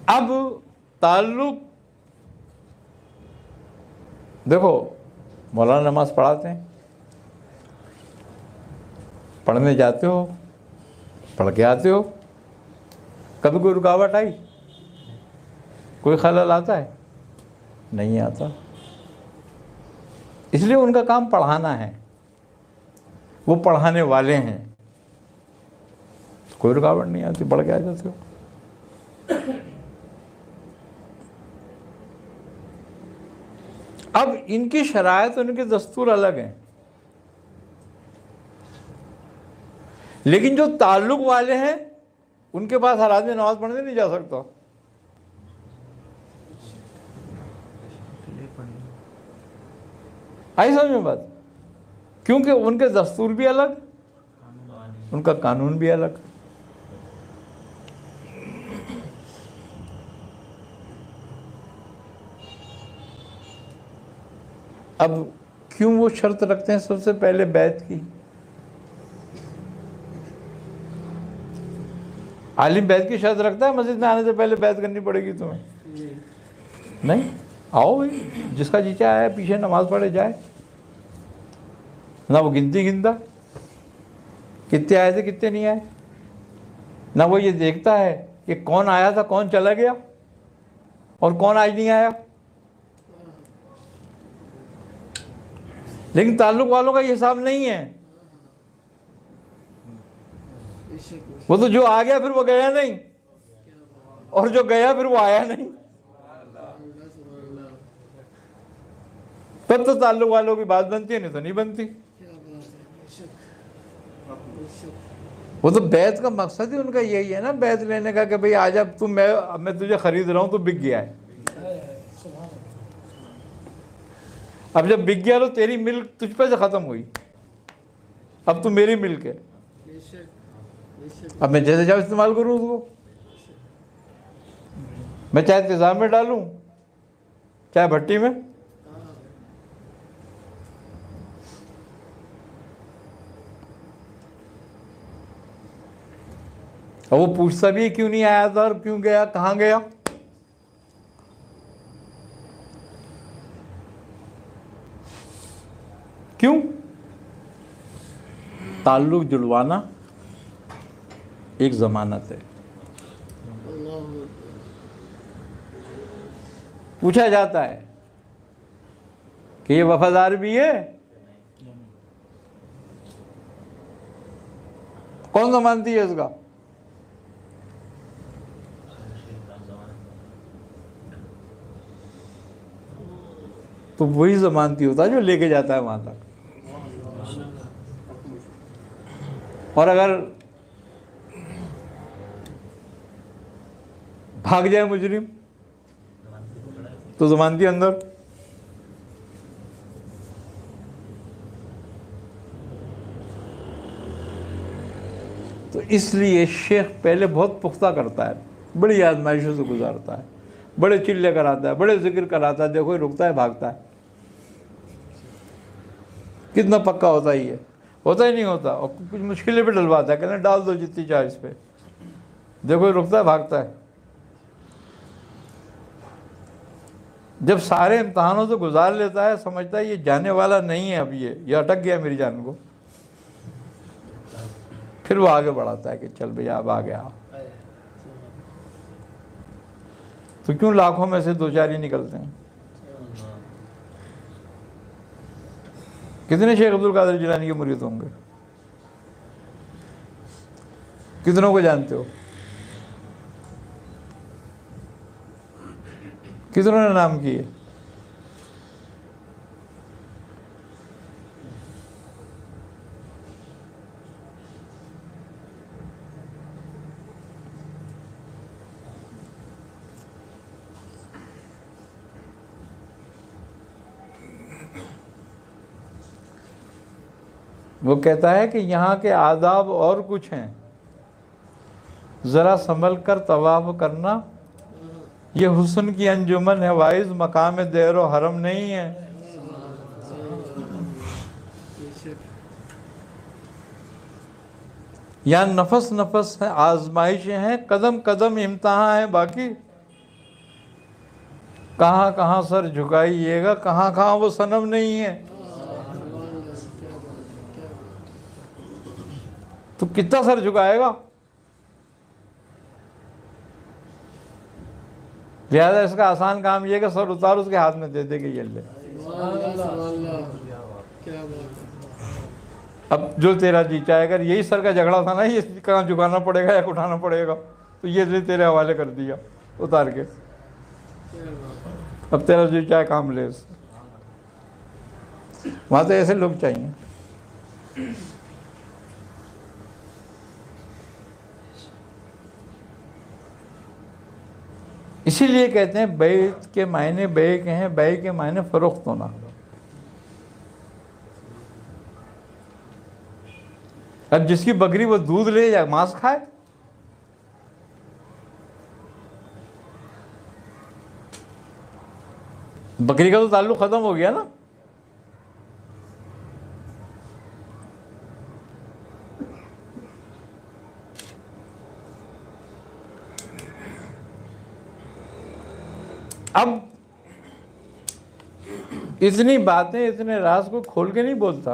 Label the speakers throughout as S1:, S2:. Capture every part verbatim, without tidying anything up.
S1: अब ताल्लुक देखो, मौलाना नमाज पढ़ाते हैं, पढ़ने जाते हो, पढ़ के आते हो, कभी कोई रुकावट आई, कोई खलल आता है? नहीं आता। इसलिए उनका काम पढ़ाना है, वो पढ़ाने वाले हैं, कोई रुकावट नहीं आती, पढ़ के आ जाते हो। अब इनकी शरायत, उनके दस्तूर अलग हैं, लेकिन जो ताल्लुक वाले हैं उनके पास हर आदमी नमाज पढ़ने नहीं जा सकता। आई समझ में बात? क्योंकि उनके दस्तूर भी अलग, उनका कानून भी अलग। अब क्यों वो शर्त रखते हैं सबसे पहले बैत की? आलिम बैत की शर्त रखता है मस्जिद में आने से पहले बैत करनी पड़ेगी तुम्हें? नहीं, आओ भाई, जिसका जी चाहे आए, पीछे नमाज पढ़े जाए। ना वो गिनती गिनता कितने आए थे कितने नहीं आए, ना वो ये देखता है कि कौन आया था कौन चला गया और कौन आज नहीं आया। लेकिन ताल्लुक वालों का ये हिसाब नहीं है। वो तो जो आ गया फिर वो गया नहीं, और जो गया फिर वो आया नहीं। तब तो ताल्लुक वालों की बात बनती है, नहीं तो नहीं बनती। वो तो बैत का मकसद ही उनका यही है ना, बैत लेने का, कि भाई आज अब तुम, मैं अब मैं तुझे खरीद रहा हूं तो बिक गया है। अब जब बिक गया तो तेरी मिल्क तुझ पे से खत्म हुई, अब तू मेरी मिल्क है, अब मैं जैसे चाहे इस्तेमाल करूं उसको। मैं चाहे तेजाब में डालूं चाहे भट्टी में। और वो पूछता भी क्यों नहीं आया था और क्यों गया, कहां गया। क्यों? ताल्लुक जुड़वाना एक जमानत है। पूछा जाता है कि ये वफादार भी है, कौन जमानती है इसका? तो वही जमानती होता है जो लेके जाता है वहां तक। और अगर भाग जाए मुजरिम तो जमानती अंदर। तो इसलिए शेख पहले बहुत पुख्ता करता है, बड़ी आजमाइशों से गुजारता है, बड़े चिल्ले कराता है, बड़े जिक्र कराता है, देखो रुकता है भागता है। कितना पक्का होता ही है, होता ही नहीं होता। और कुछ मुश्किलें भी डलवाता है, कहना डाल दो जितनी चाहे इस पे, देखो रुकता है भागता है। जब सारे इम्तहानों से गुजार लेता है, समझता है ये जाने वाला नहीं है, अब ये ये अटक गया मेरी जान को, फिर वो आगे बढ़ाता है कि चल भैया अब आ गया। तो क्यों लाखों में से दो चार ही निकलते हैं? कितने शेख अब्दुल कादिर जिलानी के मुरीद होंगे? कितनों को जानते हो? कितनों ने नाम किए? वो कहता है कि यहाँ के आदाब और कुछ हैं, ज़रा संभल कर तवाफ करना, ये हुस्न की अंजुमन है वाइज, मकाम देरो हरम नहीं है। यहाँ नफस नफस है, आजमाइशें हैं, कदम कदम इम्तहान है बाकी। कहाँ कहाँ सर झुकाइएगा, कहाँ कहाँ वो सनम नहीं है। तो कितना सर झुकाएगा? लिहाजा इसका आसान काम ये है कि सर उतार उसके हाथ में दे दे के ये ले। अब जो तेरा जी चाहे, अगर यही सर का झगड़ा था ना, ये कहाँ झुकाना पड़ेगा या उठाना पड़ेगा, तो ये ले तेरे हवाले कर दिया उतार के। अब तेरा जी चाहे काम ले इससे। वहाँ तो ऐसे लोग चाहिए। इसीलिए कहते हैं बैत के मायने बे के हैं, बे के मायने फरोख्त होना। अब जिसकी बकरी वो दूध ले या मांस खाए, बकरी का तो ताल्लुक खत्म हो गया ना। अब इतनी बातें, इतने राज को खोल के नहीं बोलता।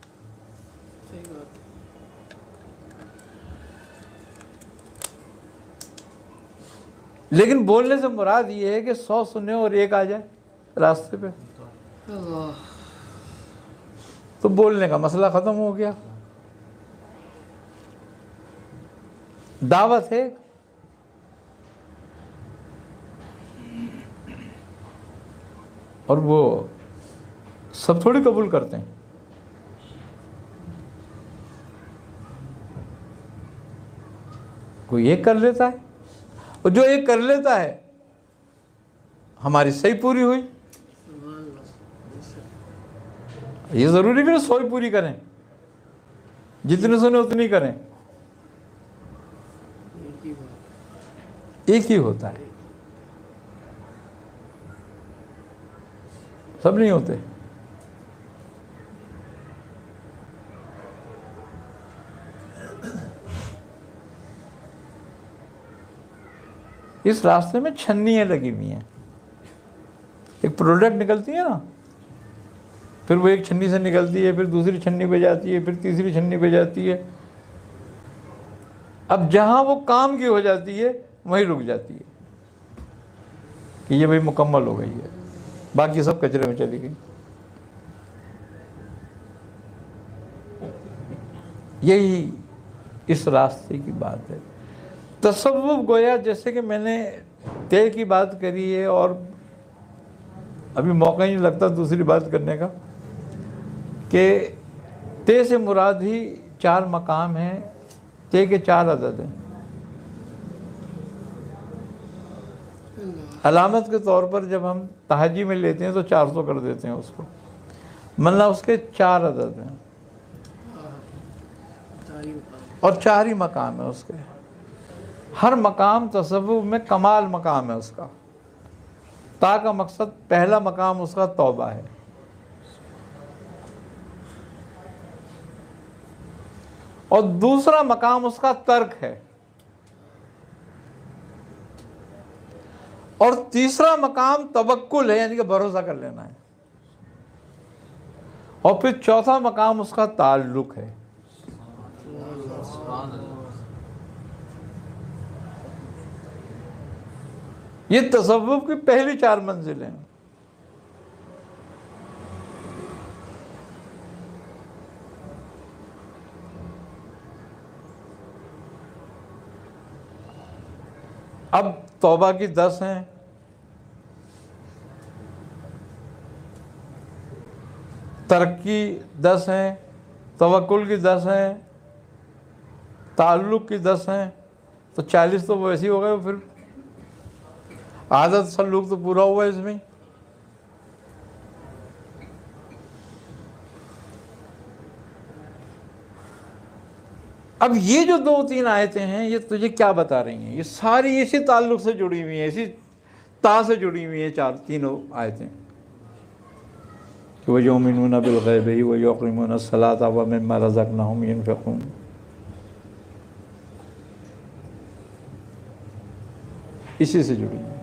S1: लेकिन बोलने से मुराद ये है कि सौ सुने और एक आ जाए रास्ते पे, तो बोलने का मसला खत्म हो गया। दावत है, और वो सब थोड़ी कबूल करते हैं। कोई एक कर लेता है, और जो एक कर लेता है हमारी सही पूरी हुई। ये जरूरी नहीं सौ ही पूरी करें, जितने सुने उतनी करें। एक ही होता है, सब नहीं होते। इस रास्ते में छन्नियाँ लगी हुई हैं। एक प्रोडक्ट निकलती है ना, फिर वो एक छन्नी से निकलती है, फिर दूसरी छन्नी पे जाती है, फिर तीसरी छन्नी पे जाती है। अब जहां वो काम की हो जाती है वहीं रुक जाती है कि ये भाई मुकम्मल हो गई है, बाकी सब कचरे में चली गई। यही इस रास्ते की बात है। तसव्वुफ गोया, जैसे कि मैंने तय की बात करी है, और अभी मौका ही नहीं लगता दूसरी बात करने का, कि तय से मुराद ही चार मकाम हैं, तय के चार अदद हैं। अलामत के तौर पर जब हम तहाजी में लेते हैं तो चार सौ कर देते हैं उसको, मतलब उसके चार अदद हैं और चार ही मकाम है उसके। हर मकाम तसव्वुफ में कमाल मकाम है उसका। ता का मकसद, पहला मकाम उसका तौबा है, और दूसरा मकाम उसका तर्क है, और तीसरा मकाम तवक्कुल है, यानी कि भरोसा कर लेना है, और फिर चौथा मकाम उसका ताल्लुक है। ये तसव्वुफ की पहली चार मंजिलें हैं। अब तौबा की दस हैं, तर्क की दस हैं, तवक्कुल की दस हैं, ताल्लुक की दस हैं, तो चालीस तो वैसे ही हो गए। फिर आदत सल्लुक तो पूरा हुआ इसमें। अब ये जो दो तीन आयतें हैं, ये तुझे क्या बता रही हैं? ये सारी इसी ताल्लुक से जुड़ी हुई हैं, इसी ता से जुड़ी हुई हैं चार तीनों आयतें। व युमिनूना बिल गैबि व युक़ीमूना अस्सलाता व मिम्मा रज़क़नाहुम युनफ़िक़ून। इसी से जुड़ी है।